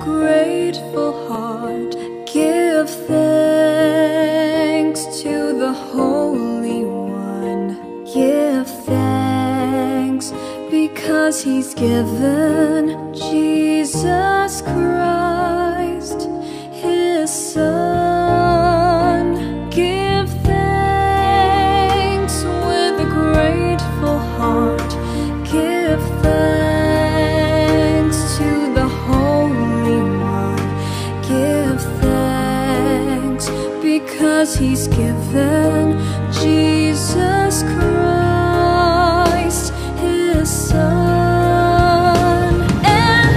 grateful heart, give thanks to the Holy One. Give thanks because He's given Jesus Christ, His Son. Give thanks with a grateful heart. Give thanks to the Holy One. Give thanks because He's given Jesus Christ, His Son. And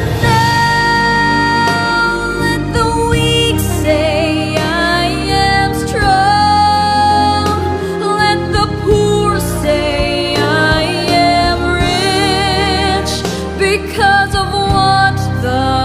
now let the weak say, I am strong. Let the poor say, I am rich, because of what the